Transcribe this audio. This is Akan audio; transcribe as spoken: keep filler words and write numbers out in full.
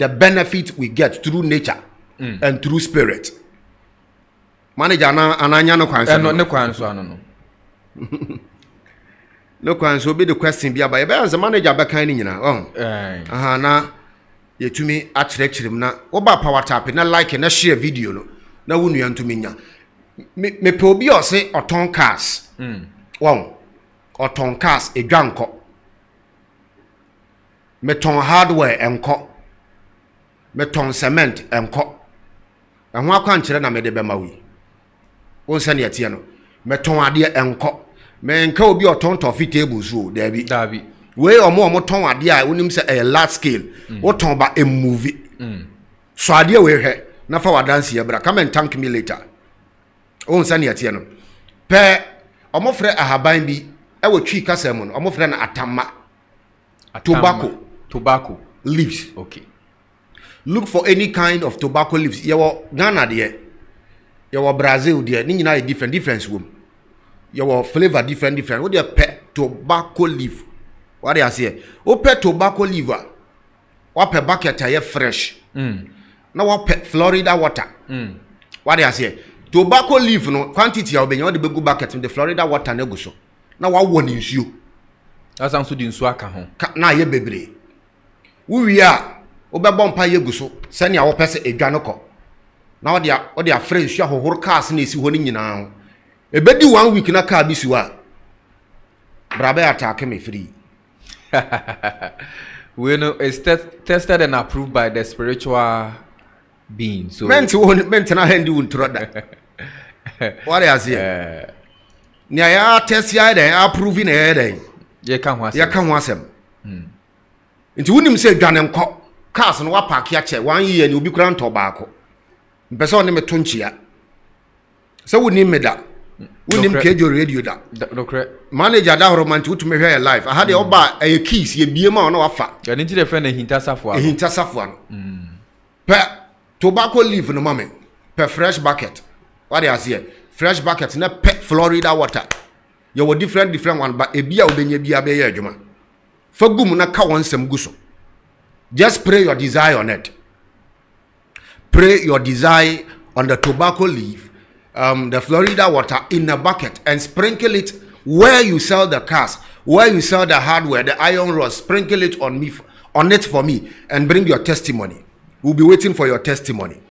the benefit we get through nature mm. and through spirit. Manager na ananya no kwan so no ne kwan so ano no no kwan so be the question bia ba e be as manager be kan ni nyina oh eh aha na yetumi a kire kirim na wo ba power tap na like na share video no na wonu yantumi nya me me pe obi o se oton cars mm won oton cars edwanko me ton hardware enko me ton cement enko ehwa kwan kire na me de be mawi wonsa ne atie no meton ade enko me nka obi oton tofi table so dabi dabi we omo omo ton ade a wonim se a large scale wo ton ba a movie mm so ade we hwe na fa wadanse ye bra come and thank me later wonsa ne atie no pe omo frɛ ahaban bi e wo twi kasa mu no omo frɛ na atama tobacco tobacco leaves. Okay, look for any kind of tobacco leaves. Yawo Ghana there, yawo Brazil there. Ni nyina different difference wom. Yawo flavor different different. What they pet tobacco leaf? What they say? O pet tobacco leaf. What pet bucket aye fresh. Mm. Now what pet Florida water. Mm. What they say? Tobacco leaf no quantity ya obenya. What they go bucket in the Florida water ne go so. Now what one is you? That's also the nsu aka ho. Na ye bebre. Uwi a obebọ mpa ye guso sene a wo pese edwa no ko na odi a odi a friends hwa hohor cars na esi ho ni nyina ho ebedi one week na car bi siwa brabe attack me free. We know it's test, tested and approved by the spiritual being. So ment won ment na handi won troda what I say nya ya test ya dey approving e dey ye kan ho asem ye kan ho asem hmm nti wonim se dwane nko cars no wa park ya che one year ni obi kura nto baako mpese one me to nchia se wonim me da wonim kjradio da dokre manager da romanti wotumi hwe live aha de oba e keys ye bie ma ono wafa ya nti de friend hinta safo ano hinta safo ano mm pe tobacco leaf no mame pe fresh bucket what they say fresh bucket na pe Florida water you were different different one but e bia obenya bia be ye adwuma fagum na ka wonsem guso. Just pray your desire on it. Pray your desire on the tobacco leaf, um, the Florida water in a bucket, and sprinkle it where you sell the cars, where you sell the hardware, the iron rods. Sprinkle it on me, on it for me, and bring your testimony. We'll be waiting for your testimony.